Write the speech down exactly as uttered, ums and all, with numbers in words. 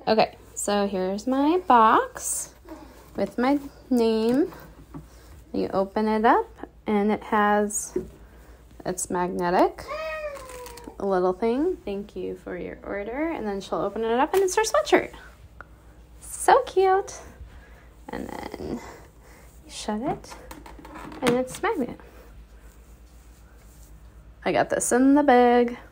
Okay, so here's my box with my name. You open it up and it has, it's magnetic, a little thing. Thank you for your order. And then she'll open it up and it's her sweatshirt. So cute. And then you shut it and it's magnet. I got this in the bag.